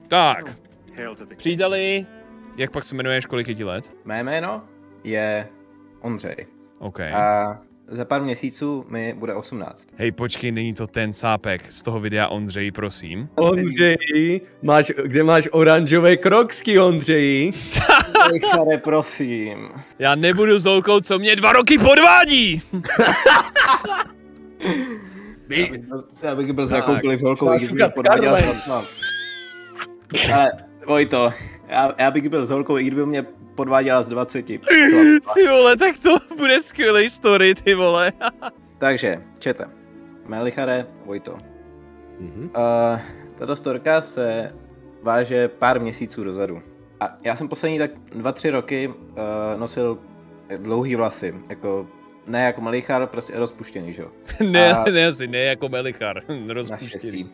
Tak, příteli, jak pak se jmenuješ, kolik je ti let? Mé jméno je Ondřej. OK. A za pár měsíců mi bude 18. Hej, počkej, není to ten sápek z toho videa Ondřej, prosím. Ondřej, kde máš oranžové kroksky, Ondřej? Richare, prosím. Já nebudu s holkou, co mě 2 roky podvádí! Já bych byl s jakoukoliv holkou, i když mě podváděl snad. Ale Vojto, já bych byl s holkou, i kdyby mě podváděla z 20. Ty vole, tak to bude skvělý story, ty vole. Takže, čete. Melichare, Vojto. Tato storka se váže pár měsíců dozadu. A já jsem poslední tak 2-3 roky nosil dlouhý vlasy, jako ne jako Melichar, prostě rozpuštěný, že jo? Ne jako Melichar, rozpuštěný.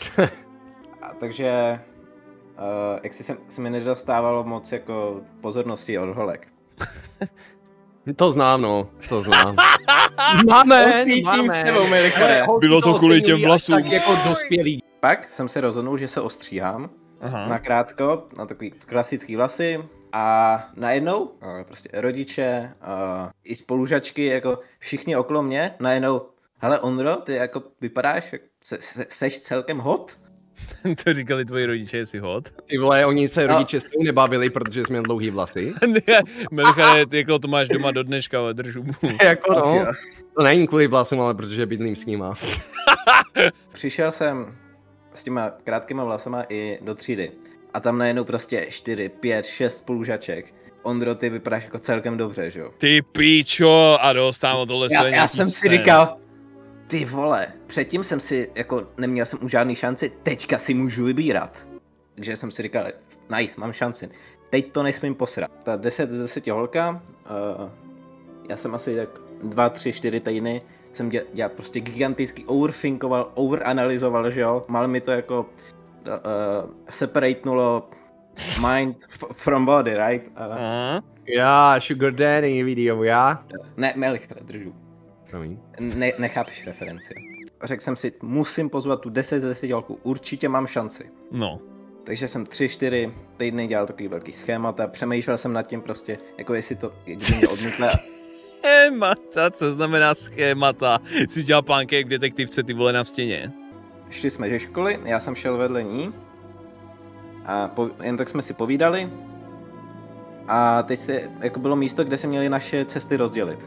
Takže, jak si mi nedostávalo moc jako pozornosti od holek. To znám, no, to znám. Máme. Bylo to kvůli těm vlasům. Tak jako dospělý. Pak jsem se rozhodnul, že se ostříhám. Na krátko, na takový klasický vlasy. A najednou prostě rodiče, i spolužačky, jako všichni okolo mě, najednou, hele Ondro, ty jako vypadáš, seš celkem hot? To říkali tvoji rodiče, jsi hot? Ty vole, oni se rodiče s tou nebavili, protože jsme měl dlouhý vlasy. Ne, Melichare, jako to máš doma do dneška, ale držu mu. Jako no, to není kvůli vlasům, ale protože bydlím s nima. Přišel jsem s těma krátkýma vlasama i do třídy. A tam najednou prostě 4, 5, 6 spolužaček. Ondro, ty vypadáš jako celkem dobře, že jo? Ty píčo, a dostávám tohle já jsem si říkal, ty vole, předtím jsem si, jako neměl jsem už žádný šanci, teďka si můžu vybírat. Takže jsem si říkal, nice, mám šanci. Teď to nesmím posrat. Ta 10 z 10 holka, já jsem asi tak 2, 3, 4 týdny jsem dělal prostě giganticky overthinkoval, overanalyzoval, že jo? Mal mi to jako separatenulo mind from body, right? Já, Sugar Daddy video, já? Ne, Melichare, držu. Nechápeš referenci. Řekl jsem si, musím pozvat tu 10 z 10 holku, určitě mám šanci. No. Takže jsem 3-4 týdny dělal takový velký schémata, přemýšlel jsem nad tím prostě, jako jestli to, kdyby mě odmítla. Schémata, co znamená schémata? Jsi dělal plánky jak detektivce, ty vole, na stěně. Šli jsme ze školy, já jsem šel vedle ní a jen tak jsme si povídali a teď se, jako bylo místo, kde se měly naše cesty rozdělit.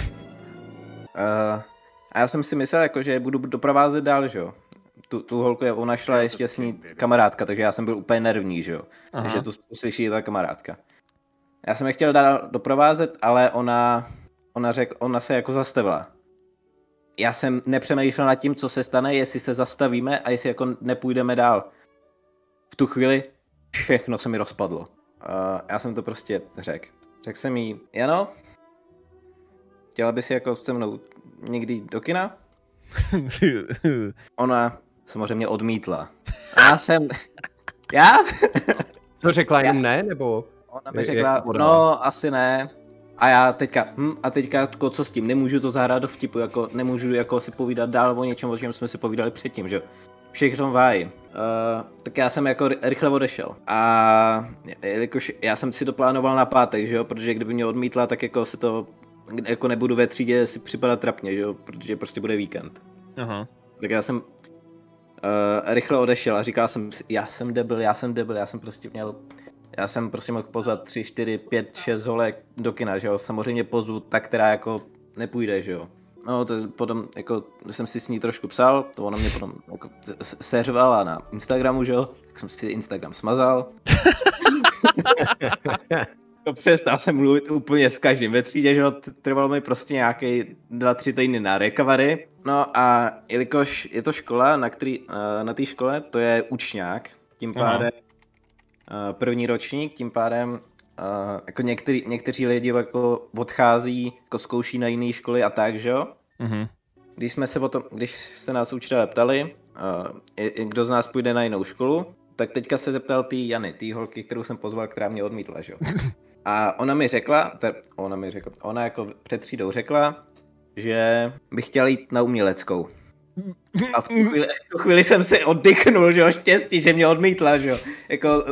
A já jsem si myslel, jako, že budu doprovázet dál, že jo. Tu holku, ona šla ještě s ní kamarádka, takže já jsem byl úplně nervní, že jo. Takže tu uslyší ta kamarádka. Já jsem je chtěl dál doprovázet, ale ona se jako zastavila. Já jsem nepřemýšlel nad tím, co se stane, jestli se zastavíme a jestli jako nepůjdeme dál. V tu chvíli všechno se mi rozpadlo. Já jsem to prostě řekl. Řekl jsem jí, Jano, chtěla bys jako se mnou někdy do kina? Ona samozřejmě odmítla. A já? Co řekla, jenom ne, nebo? Ona mi řekla, no asi ne. A já teďka, co s tím, nemůžu to zahrát do vtipu, jako nemůžu jako si povídat dál o něčem, o čem jsme si povídali předtím, že jo. Všechno vájí. Tak já jsem jako rychle odešel. A jakož já jsem si to plánoval na pátek, že jo, protože kdyby mě odmítla, tak jako si to, jako nebudu ve třídě si připadat trapně, že jo, protože prostě bude víkend. Aha. Tak já jsem rychle odešel a říkal jsem si, já jsem debil, já jsem prostě mohl pozvat 3, 4, 5, 6 holek do kina, že jo, samozřejmě pozvu ta, která jako nepůjde, že jo. No, to potom, jako, jsem si s ní trošku psal, to ona mě potom jako seřvala na Instagramu, že jo, tak jsem si Instagram smazal. Přestal jsem mluvit úplně s každým ve třídě, že jo, trvalo mi prostě nějaký 2-3 týdny na recovery. No a jelikož je to škola, na té škole to je učňák, tím pádem první ročník, tím pádem jako někteří lidi jako odchází, jako zkouší na jiné školy a tak, že jo? Když se nás učitelé ptali, kdo z nás půjde na jinou školu, tak teďka se zeptal té Jany, té holky, kterou jsem pozval, která mě odmítla, že jo? A ona jako před třídou řekla, že bych chtěla jít na uměleckou. A v tu chvíli jsem si oddychnul, že jo, štěstí, že mě odmítla, že jo. Jako...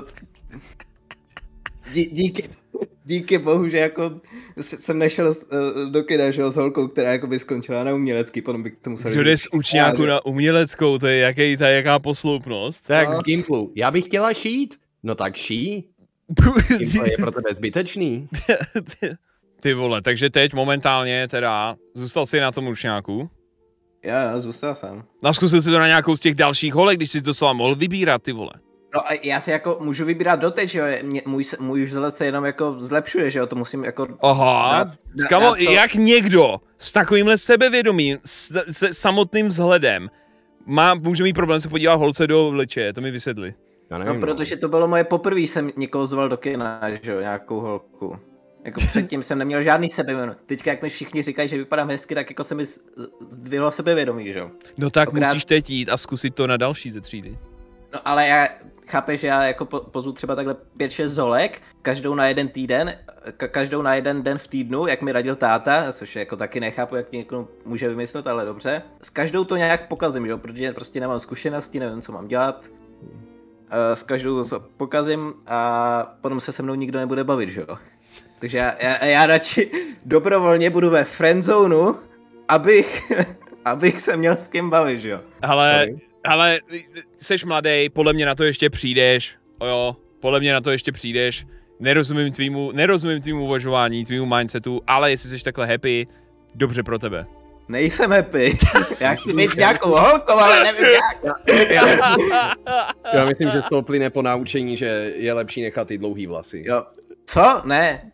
Díky bohu, že jako jsem nešel do kina, že jo, s holkou, která jako by skončila na umělecký, potom bych to musel... Kdo jde z učňáku na uměleckou, to je jaká posloupnost? Tak z Gimplu. Já bych chtěla šít. No tak ší. Gimpl je pro tebe zbytečný. Ty vole, takže teď momentálně teda, zůstal jsi na tom učňáku? Já zůstal jsem. A zkusil jsi to na nějakou z těch dalších holek, když jsi doslova mohl vybírat, ty vole. No a já si jako můžu vybírat doteď, že jo, můj vzhled se jenom jako zlepšuje, že jo, to musím jako... Aha, kamo, jak někdo s takovýmhle sebevědomím, s samotným vzhledem, může mít problém se podívat holce do obličeje, to mi vysvětli. No, protože to bylo moje poprvé, jsem někoho zval do kina, že jo, nějakou holku. Jako předtím jsem neměl žádný sebevědomí. Teďka, jak mi všichni říkají, že vypadám hezky, tak jako se mi zdvihlo sebevědomí, že jo. No tak musíš teď jít a zkusit to na další ze třídy. No ale já chápeš, že já jako pozvu třeba takhle 5-6 holek, každou na jeden týden, každou na jeden den v týdnu, jak mi radil táta, což jako taky nechápu, jak někdo může vymyslet, ale dobře. S každou to nějak pokazím, jo, protože prostě nemám zkušenosti, nevím, co mám dělat. S každou to pokazím a potom se mnou nikdo nebude bavit, že jo. Takže já radši dobrovolně budu ve friendzonu, abych se měl s kým bavit, že jo. Ale seš mladý, podle mě na to ještě přijdeš, jo, podle mě na to ještě přijdeš, nerozumím tvýmu uvažování, tvýmu mindsetu, ale jestli jsi takhle happy, dobře pro tebe. Nejsem happy, já chci být s nějakou holkou, ale nevím jak. Já myslím, že z toho plyne po naučení, že je lepší nechat ty dlouhý vlasy. Jo. Co? Ne.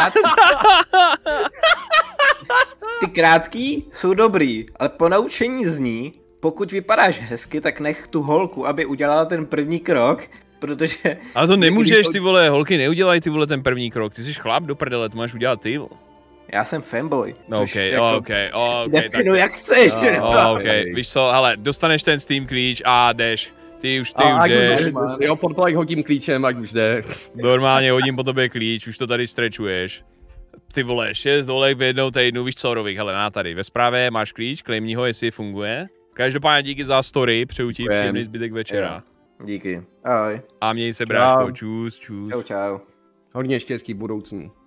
Ty krátký jsou dobrý, ale po naučení zní, pokud vypadáš hezky, tak nech tu holku, aby udělala ten první krok, protože... Ale to nemůžeš, ty vole, holky neudělají ty vole ten první krok, ty jsi chlap do prdele, to máš udělat ty, vole. Já jsem fanboy. No, OK. Definu jak chceš. OK, víš co, hele, dostaneš ten Steam klíč a jdeš. Ty už jdeš. Jo, podpalek hodím klíčem, ať už jde. Normálně hodím po tobě klíč, už to tady strečuješ. Ty vole, 6 dolek v jednou týdnu, víš co, Rovik, hele, na tady, ve zprávě máš klíč, klejmni ho, jestli funguje. Každopádně díky za story, přeju ti příjemný zbytek večera. Díky, ahoj. A měj se, bráško, čus. Čau. Hodně štěstí v budoucnu.